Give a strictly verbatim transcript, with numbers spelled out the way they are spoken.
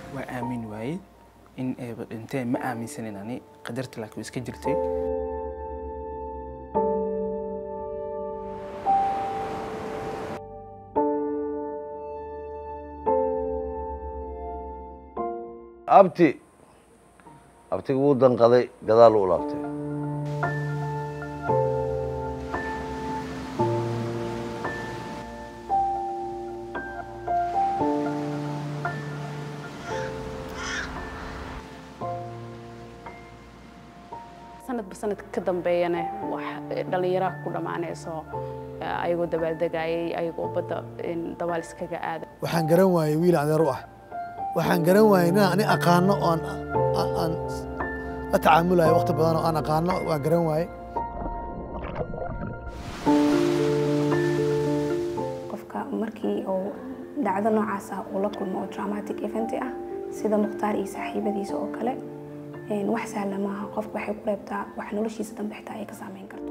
وآمن وايد إن أنت ما آمن سنين يعني قدرت لك ويسكجرتي أبتي أبتي ودن قضي قضاء الأولى سنة بسنة كدم بينه وح دليرة كل ما نسوا أيقو دبل دقاي أيقو بدأ إن دوالس كجاء waxaan garan waayay wiil aan yar u ah waxaan garan waayay inaan ani aqaano aan aan la tacaamulayo waqti badan oo aan aqaano waan garan waayay qofka markii uu dhacdo noocaas ah uu la kulmo traumatic event ah sida muqtaar iyo saaxiibadiisa oo kale een wax sahlan maaha qofka waxay ku reebtaa wax noloshiisa dambe xitaa ay ka saameyn karto